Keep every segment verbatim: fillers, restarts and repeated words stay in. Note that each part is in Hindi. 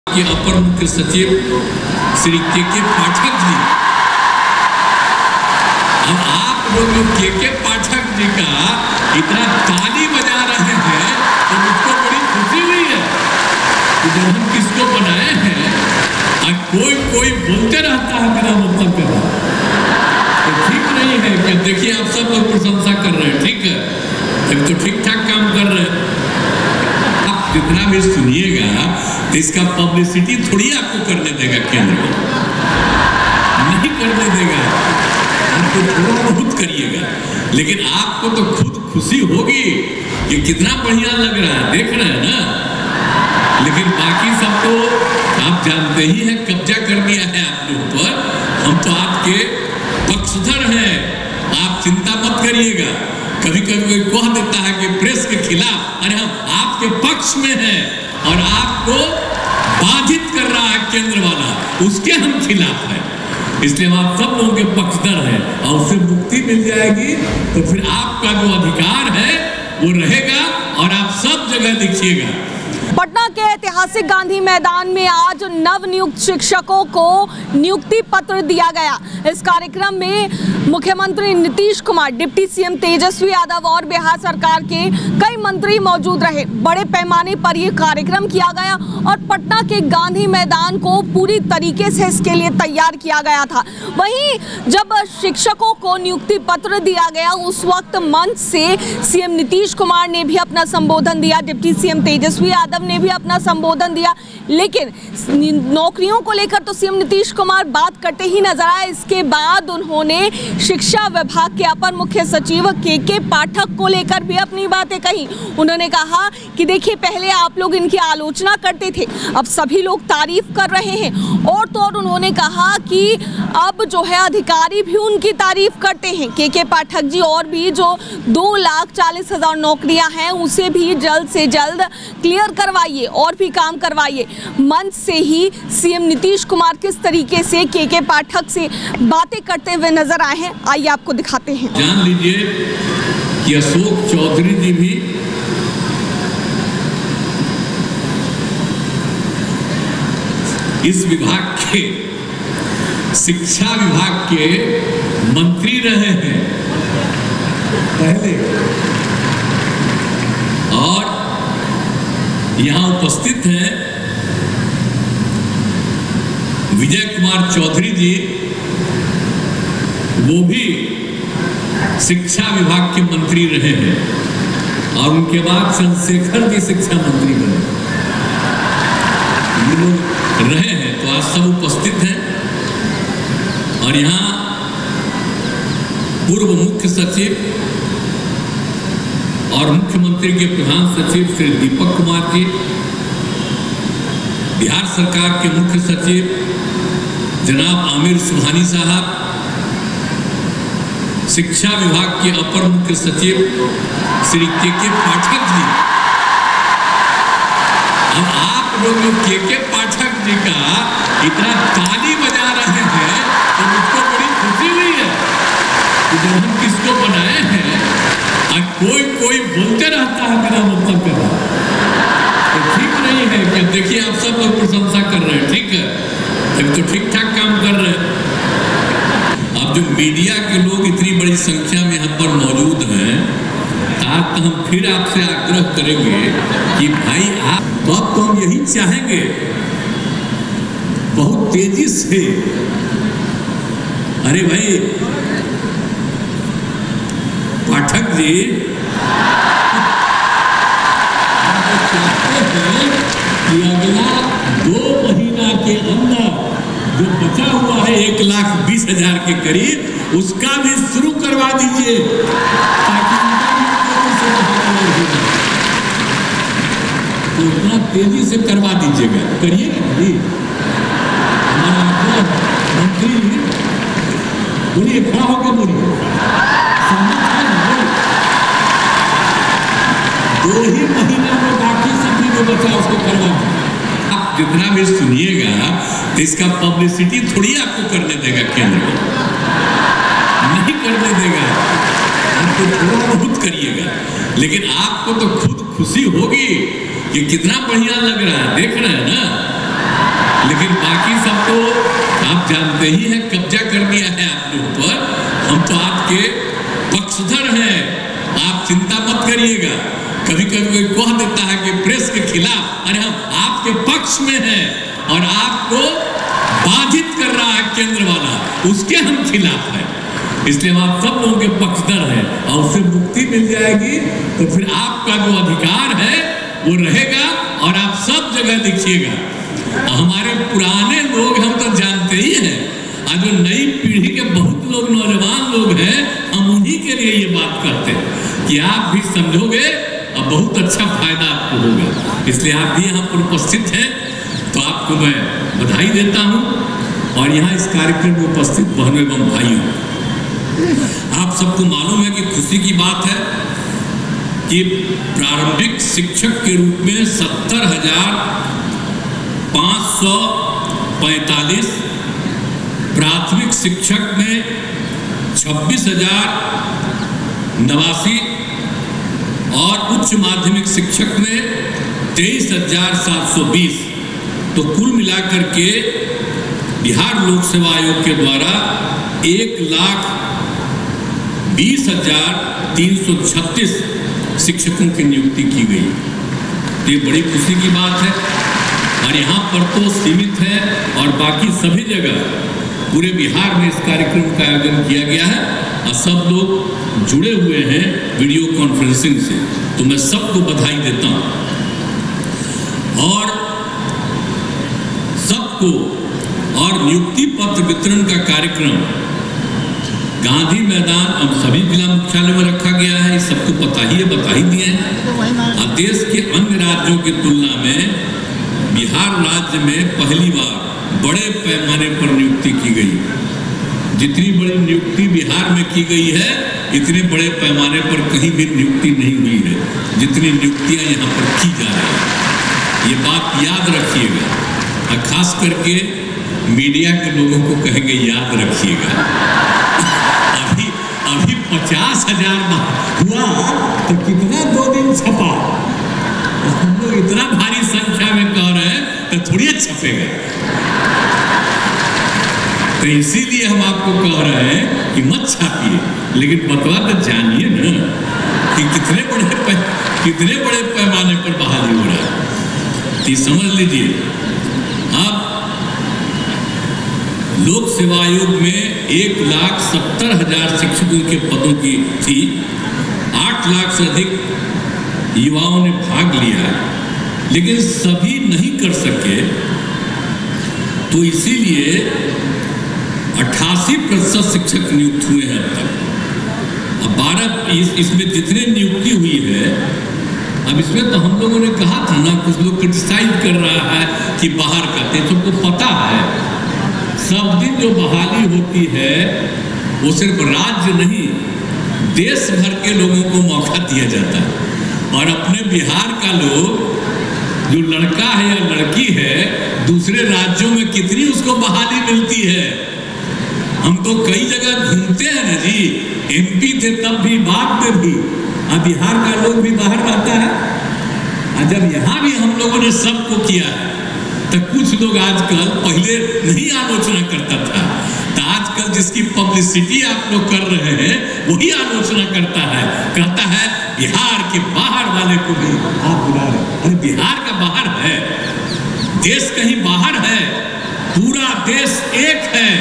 के अपर मुख्य सचिव श्री के के पाठक जी, अब आप लोग के के पाठक जी का इतना ताली बजा रहे हैं तो मुझको बड़ी खुशी हुई है कि जब हम किसको बनाए हैं और कोई कोई बोलते रहता है बिना मतलब का, तो ठीक नहीं है। कि देखिए आप सब लोग प्रशंसा कर रहे हैं, ठीक है, जब तो ठीक ठाक काम कर रहे हैं। आप जितना भी सुनिएगा तो इसका पब्लिसिटी थोड़ी आपको करने देगा, केंद्र नहीं करने देगा, आपको थोड़ा बहुत करिएगा, लेकिन आपको तो खुद खुशी होगी कि कितना बढ़िया लग रहा है, देख रहे हैं ना। लेकिन बाकी सब तो आप जानते ही हैं, कब्जा कर दिया है आप लोग पर। हम तो आपके पक्षधर हैं, आप चिंता मत करिएगा। कभी कभी कोई कह देता है कि प्रेस के खिलाफ, अरे हम आपके पक्ष में हैं और आपको बाधित कर रहा है केंद्र वाला, उसके हम खिलाफ हैं। इसलिए हम आप सब लोगों के पक्षधर हैं और उससे मुक्ति मिल जाएगी तो फिर आपका जो अधिकार है वो रहेगा और आप सब जगह दिखिएगा। पटना के ऐतिहासिक गांधी मैदान में आज नवनियुक्त शिक्षकों को नियुक्ति पत्र दिया गया। इस कार्यक्रम में मुख्यमंत्री नीतीश कुमार, डिप्टी सीएम तेजस्वी यादव और बिहार सरकार के कई मंत्री मौजूद रहे। बड़े पैमाने पर यह कार्यक्रम किया गया और पटना के गांधी मैदान को पूरी तरीके से इसके लिए तैयार किया गया था। वहीं जब शिक्षकों को नियुक्ति पत्र दिया गया उस वक्त मंच से सीएम नीतीश कुमार ने भी अपना संबोधन दिया, डिप्टी सीएम तेजस्वी यादव ने भी अपना संबोधन दिया, लेकिन नौकरियों को लेकर तो सीएम नीतीश कुमार बात करते ही नजर आए। इसके बाद उन्होंने शिक्षा विभाग के अपर मुख्य सचिव के के पाठक को लेकर भी अपनी बातें कही। उन्होंने कहा कि देखिए, पहले आप लोग इनकी आलोचना करते थे, अब सभी लोग तारीफ कर रहे हैं। और तो और उन्होंने कहा कि अब जो है अधिकारी भी उनकी तारीफ करते हैं। के के पाठक जी और भी जो दो लाख चालीस हजार नौकरियां हैं उसे भी जल्द से जल्द क्लियर करवाइए और भी काम करवाइए। मंच से ही सीएम नीतीश कुमार किस तरीके से के के पाठक से बातें करते हुए नजर आए हैं, आइए आपको दिखाते हैं। जान लीजिए कि अशोक चौधरी जी भी इस विभाग के शिक्षा विभाग के मंत्री रहे हैं पहले, और यहां उपस्थित हैं विजय कुमार चौधरी जी, वो भी शिक्षा विभाग के मंत्री रहे हैं और उनके बाद चंद्रशेखर जी शिक्षा मंत्री बने। ये लोग रहे हैं तो आज सब उपस्थित हैं। और यहाँ पूर्व मुख्य सचिव और मुख्यमंत्री के प्रधान सचिव श्री दीपक कुमार जी, बिहार सरकार के मुख्य सचिव जनाब आमिर सुबहानी साहब, शिक्षा विभाग के अपर मुख्य सचिव श्री के के पाठक जी। अब आप लोग के के पाठक जी का इतना ताली बजा रहे हैं तो मुझको बड़ी खुशी हुई है कि जब हम किसको बनाए हैं और कोई कोई बोलते रहता है बिना मतलब का, तो ठीक नहीं है। कि देखिए आप सब लोग प्रशंसा कर रहे हैं, ठीक है, जब तो ठीक ठाक काम कर रहे हैं। अब जो मीडिया के लोग इतनी बड़ी संख्या में यहाँ पर मौजूद हैं, आज तो हम फिर आपसे आग्रह करेंगे कि भाई आप, तो अब तो हम यही चाहेंगे बहुत तेजी से, अरे भाई पाठक जी, हम चाहते हैं कि अगला दो महीना के अंदर जो बचा हुआ है एक लाख बीस हजार के करीब, उसका भी शुरू करवा दीजिए ताकि तो इतना तेजी से करवा दीजिएगा, करिएगा भाई। हमारा मंत्री बोलिए, खड़ा होकर बोलिए, दो ही महीना में बाकी सभी जो बचा उसको करवा दीजिए। आप जितना भी सुनिएगा तो इसका पब्लिसिटी थोड़ी आपको करने देगा, केंद्र नहीं करने देगा, आपको थोड़ा बहुत करिएगा, लेकिन आपको तो खुद खुशी होगी कि कितना बढ़िया लग रहा है, देख रहे हैं ना। लेकिन बाकी सब तो आप जानते ही हैं, कब्जा कर दिया है आप लोगों पर। हम तो आपके पक्षधर हैं, आप चिंता मत करिएगा। कभी कभी कोई कह देता है कि प्रेस के खिलाफ, अरे हम आपके पक्ष में हैं और आपको बाधित कर रहा है केंद्र वाला, उसके हम खिलाफ हैं। इसलिए हम आप सब लोगों के पक्षधर हैं और उससे मुक्ति मिल जाएगी तो फिर आपका जो अधिकार है वो रहेगा और आप सब जगह दिखिएगा। हमारे पुराने लोग हम तो जानते ही हैं, आज जो नई पीढ़ी के बहुत लोग नौजवान लोग हैं, हम उन्हीं के लिए ये बात करते हैं कि आप भी समझोगे और बहुत अच्छा फायदा आपको होगा। इसलिए आप भी यहाँ पर उपस्थित हैं तो आपको मैं बधाई देता हूँ। और यहाँ इस कार्यक्रम में उपस्थित बहनों एवं भाइयों, आप सबको मालूम है कि खुशी की बात है कि प्रारंभिक शिक्षक के रूप में सत्तर हजार पाँच सौ पैंतालीस, प्राथमिक शिक्षक में छब्बीस हजार नवासी और उच्च माध्यमिक शिक्षक में तेईस हजार सात सौ बीस, तो कुल मिलाकर के बिहार लोक सेवा आयोग के द्वारा एक लाख बीस हजार तीन सौ छत्तीस शिक्षकों की नियुक्ति की गई। ये बड़ी खुशी की बात है। और यहाँ पर तो सीमित है और बाकी सभी जगह पूरे बिहार में इस कार्यक्रम का आयोजन किया गया है और सब लोग जुड़े हुए हैं वीडियो कॉन्फ्रेंसिंग से, तो मैं सबको बधाई देता हूँ। और सबको और नियुक्ति पत्र वितरण का कार्यक्रम गांधी मैदान अब सभी जिला मुख्यालय में रखा गया है, सबको पता ही है, बता ही दिए हैं। और देश के अन्य राज्यों की तुलना में बिहार राज्य में पहली बार बड़े पैमाने पर नियुक्ति की गई। जितनी बड़ी नियुक्ति बिहार में की गई है, इतने बड़े पैमाने पर कहीं भी नियुक्ति नहीं हुई है जितनी नियुक्तियां यहाँ पर की जा रही है। ये बात याद रखिएगा और खास करके मीडिया के लोगों को कहेंगे याद रखिएगा। अभी अभी पचास हजार हुआ तो कितना दो दिन छपा, हम लोग इतना भारी संख्या में कह रहे हैं तो थोड़ी छपेगा। तो इसीलिए हम आपको कह रहे हैं कि मत छापिए, लेकिन बतवा तो जानिए ना कि कितने बड़े कितने बड़े पैमाने पर बहाली हो रहा है। तो समझ लीजिए, अब लोक सेवा आयोग में एक लाख सत्तर हजार शिक्षकों के पदों की थी, आठ लाख से अधिक युवाओं ने भाग लिया, लेकिन सभी नहीं कर सके, तो इसीलिए अट्ठासी प्रतिशत शिक्षक नियुक्त हुए हैं अब तक। अब बारह इस, इसमें जितने नियुक्ति हुई है, अब इसमें तो हम लोगों ने कहा था ना, कुछ लोग क्रिटिसाइज कर रहा है कि बाहर करते, सबको पता है सब दिन जो बहाली होती है वो सिर्फ राज्य नहीं देश भर के लोगों को मौका दिया जाता है। और अपने बिहार का लोग जो लड़का है या लड़की है, दूसरे राज्यों में कितनी उसको बहाली मिलती है। हम तो कई जगह घूमते हैं ना जी, एमपी थे तब भी, बाद में भी, अब बिहार का लोग भी बाहर रहता है। और जब यहाँ भी हम लोगों ने सबको किया है, तो कुछ लोग आजकल, पहले नहीं आलोचना करता था, तो आजकल जिसकी पब्लिसिटी आप लोग कर रहे हैं वही आलोचना करता है, कहता है बिहार के बाहर वाले को भी आप बुला रहे। अरे बिहार का बाहर है, देश कहीं बाहर है, पूरा देश एक है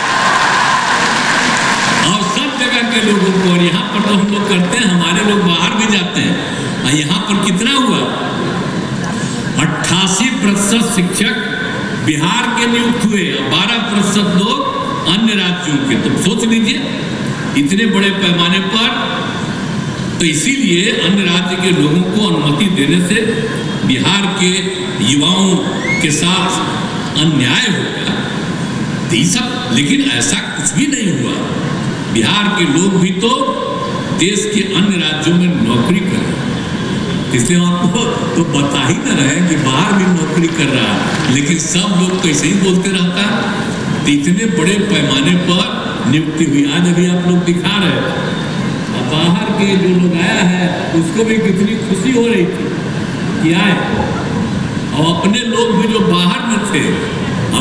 और सब जगह के लोगों को। और यहाँ पर तो हम लोग करते हैं, हमारे लोग बाहर भी जाते हैं। और यहाँ पर कितना हुआ, अट्ठासी प्रतिशत शिक्षक बिहार के नियुक्त हुए और बारह प्रतिशत लोग अन्य राज्यों के। तो सोच लीजिए इतने बड़े पैमाने पर, तो इसीलिए अन्य राज्य के लोगों को अनुमति देने से बिहार के युवाओं के साथ अन्याय होगा। तो ये सब, लेकिन ऐसा कुछ भी नहीं हुआ। बिहार के लोग भी तो देश के अन्य राज्यों में नौकरी कर रहे हैं, इसलिए आपको तो बता ही ना रहे कि बाहर भी नौकरी कर रहा है, लेकिन सब लोग तो ऐसे ही बोलते रहता है। तो इतने बड़े पैमाने पर नियुक्ति हुई। आज अभी आप लोग दिखा रहे हैं, बाहर के जो लोग आया है उसको भी कितनी खुशी हो रही थी कि आए, और अपने लोग भी जो बाहर में थे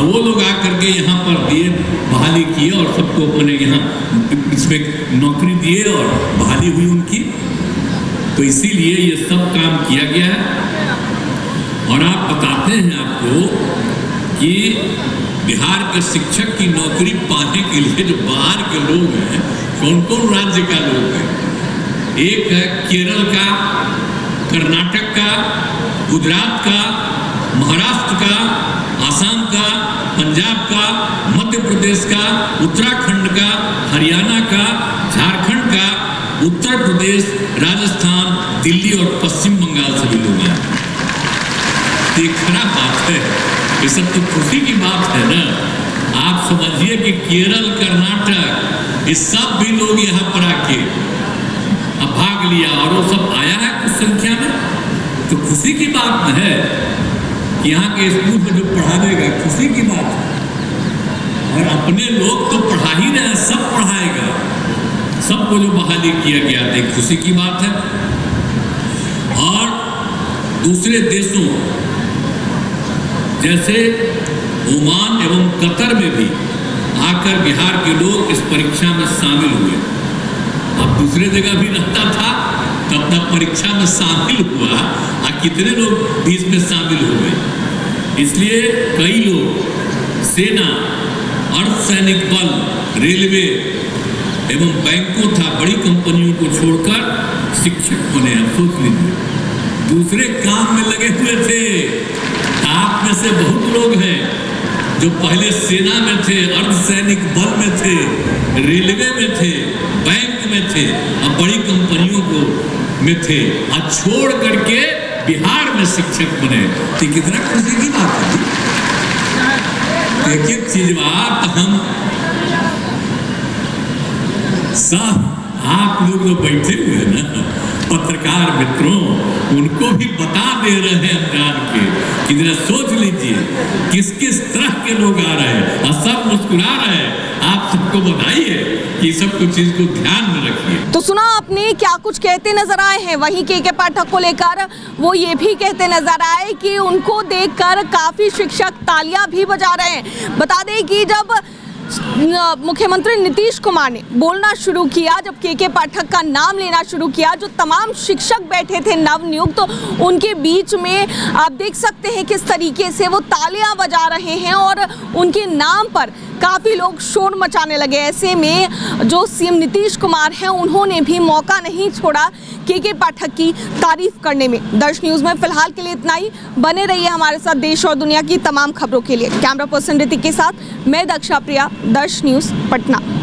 और वो लोग आकर के यहाँ पर दिए, बहाली किए और सबको अपने यहाँ इसमें नौकरी दिए और बहाली हुई उनकी। तो इसीलिए ये सब काम किया गया है। और आप बताते हैं आपको कि बिहार के शिक्षक की नौकरी पाने के लिए जो बाहर के लोग हैं, कौन कौन राज्य का लोग हैं? एक है केरल का, कर्नाटक का, गुजरात का, महाराष्ट्र का, आसाम का, पंजाब का, मध्य प्रदेश का, उत्तराखंड का, हरियाणा का, झारखंड का, उत्तर प्रदेश, राजस्थान, दिल्ली और पश्चिम बंगाल से भी लोग हैं। देखना बात है, ये सब तो खुशी की बात है ना। आप समझिए कि केरल, कर्नाटक, ये सब भी लोग यहाँ पर आके अब भाग लिया और वो सब आया है कुछ संख्या में, तो खुशी की बात है। यहाँ के स्कूल में जो पढ़ा देगा, खुशी की बात है। और अपने लोग तो पढ़ा ही रहे, सब पढ़ाएगा, सबको जो बहाली किया गया था, खुशी की बात है। और दूसरे देशों जैसे ओमान एवं कतर में भी आकर बिहार के लोग इस परीक्षा में शामिल हुए। अब दूसरे जगह भी रहता था तब तक परीक्षा में शामिल हुआ, और कितने लोग भी इसमें शामिल हुए। इसलिए कई लोग सेना, अर्धसैनिक बल, रेलवे एवं बैंकों था बड़ी कंपनियों को छोड़कर शिक्षक बने। अब सोच लीजिए, दूसरे काम में लगे हुए थे। आप में से बहुत लोग हैं जो पहले सेना में थे, अर्धसैनिक बल में थे, रेलवे में थे, बैंक में थे, अब बड़ी कंपनियों को में थे, और छोड़ करके बिहार में शिक्षक बने। तो कितना खुशी की बात है। एक एक चीज बात हम सब आप लोग जो बैठे हुए ना पत्रकार मित्रों, उनको भी बता दे रहे हैं जान के कि जरा सोच लीजिए किस किस तरह के लोग आ रहे हैं, और सब मुस्कुरा रहे हैं। आप सबको बधाई है कि सब कुछ चीज को ध्यान में रखिए। तो सुना आपने क्या कुछ कहते नजर आए हैं। वहीं के के पाठक को लेकर वो ये भी कहते नजर आए कि उनको देखकर काफी शिक्षक तालियां भी बजा रहे हैं। बता दें कि जब मुख्यमंत्री नीतीश कुमार ने बोलना शुरू किया, जब के के पाठक का नाम लेना शुरू किया, जो तमाम शिक्षक बैठे थे नवनियुक्त, तो उनके बीच में आप देख सकते हैं किस तरीके से वो तालियां बजा रहे हैं और उनके नाम पर काफ़ी लोग शोर मचाने लगे। ऐसे में जो सीएम नीतीश कुमार हैं, उन्होंने भी मौका नहीं छोड़ा के के पाठक की तारीफ करने में। दर्श न्यूज़ में फिलहाल के लिए इतना ही। बने रहिए हमारे साथ देश और दुनिया की तमाम खबरों के लिए। कैमरा पर्सन ऋतिक के साथ मैं दक्षा प्रिया, दर्श न्यूज़ पटना।